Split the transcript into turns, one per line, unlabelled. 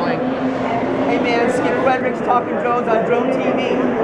doing?
Hey man, Skip Fredericks talking drones on Drone TV.